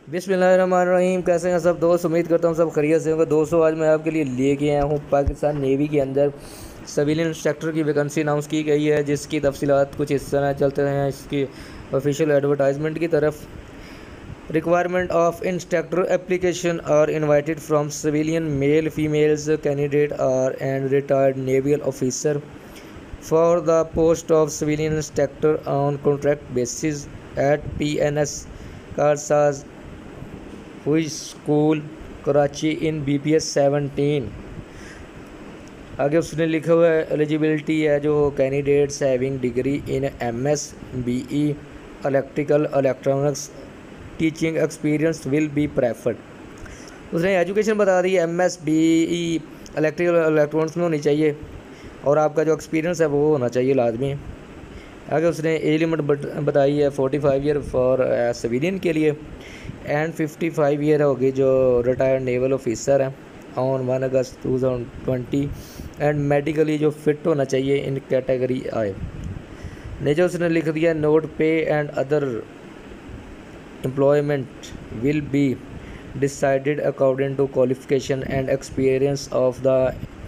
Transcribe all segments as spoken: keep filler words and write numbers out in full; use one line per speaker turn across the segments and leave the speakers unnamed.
बिस्मिल्लाहिर्रहमानिर्रहीम। कैसे हैं सब दोस्त? उम्मीद करता हूँ सब खैरियत से होंगे। दोस्तों आज मैं आपके लिए लेके आया हूँ पाकिस्तान नेवी के अंदर सिविलियन इंस्ट्रक्टर की वैकेंसी अनाउंस की गई है, जिसकी तफसीलात कुछ इस तरह चलते हैं इसकी ऑफिशियल एडवर्टाइजमेंट की तरफ। Requirement of instructor application are invited from civilian male females candidate are and retired naval officer for the post of civilian instructor on contract basis at P N S Karsaz हुई school Karachi in B P S seventeen. आगे उसने लिखा हुआ है eligibility है जो candidates having degree in M S B E electrical electronics teaching experience will be preferred. उसने education बता दी M S B E electrical electronics में होनी चाहिए और आपका जो एक्सपीरियंस है वो होना चाहिए लाजमी। आगे उसने एज लिमिट बताई है forty five year for civilian के लिए एंड फिफ्टी फाइव ईयर होगी जो रिटायर्ड नेवल ऑफिसर है on one August two thousand twenty and medically जो फिट होना चाहिए इन कैटेगरी आए। नीचे उसने लिख दिया नोट पे and other employment will be decided according to qualification and experience of the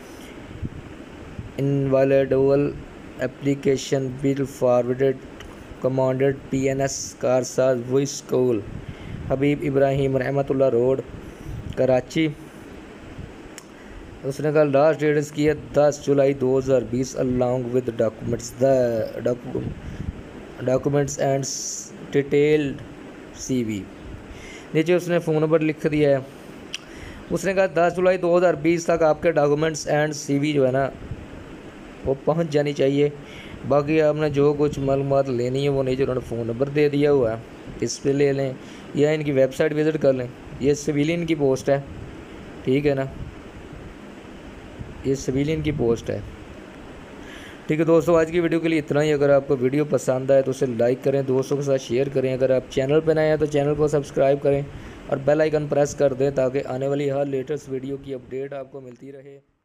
इनवैलिडेबल application will forwarded commanded P N S Karsaz वुई स्कूल हबीब इब्राहिम रहमतुल्लाह रोड कराची। उसने कहा लास्ट डेट इसकी है दस जुलाई दो हज़ार बीस along with documents the documents and detailed C V. नीचे उसने फ़ोन नंबर लिख दिया है। उसने कहा दस जुलाई दो हज़ार बीस तक आपके डॉक्यूमेंट्स एंड सी वी जो है ना वो पहुंच जानी चाहिए। बाकी आपने जो कुछ मालूमात लेनी है वो नीचे उन्होंने फ़ोन नंबर दे दिया हुआ है, इस पर ले लें या इनकी वेबसाइट विज़िट कर लें। ये सिविलियन की पोस्ट है, ठीक है ना, ये सिविलियन की पोस्ट है। ठीक है दोस्तों, आज की वीडियो के लिए इतना ही। अगर आपको वीडियो पसंद आए तो उसे लाइक करें, दोस्तों के साथ शेयर करें। अगर आप चैनल पर नए हैं तो चैनल को सब्सक्राइब करें और बेल आइकन प्रेस कर दें ताकि आने वाली हर लेटेस्ट वीडियो की अपडेट आपको मिलती रहे।